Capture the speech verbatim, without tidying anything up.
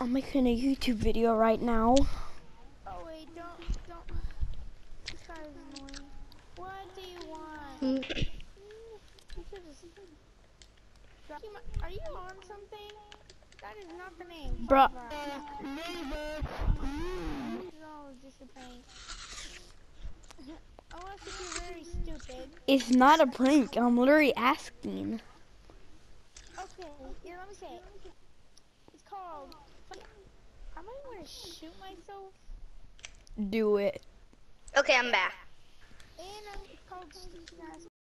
I'm making a YouTube video right now. Oh wait, don't, don't. This guy is annoying. What do you want? Mm. You should just. Are you on something? That is not the name. Bruh. No, just a prank. Unless if you're very stupid. It's not a prank. I'm literally asking. Okay, here, let me say it. It's called. I might want to shoot myself. Do it. Okay, I'm back. And um, it's called Stupid Ass